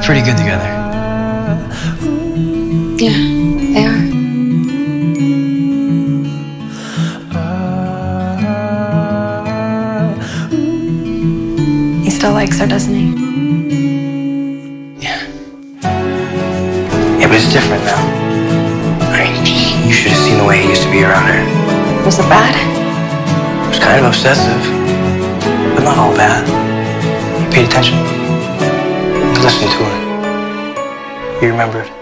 pretty good together. Yeah, they are. He still likes her, doesn't he? Yeah. Yeah, but it's different now. I mean, you should have seen the way he used to be around her. Was it bad? He was kind of obsessive, but not all bad. He paid attention. He listened to her. He remembered.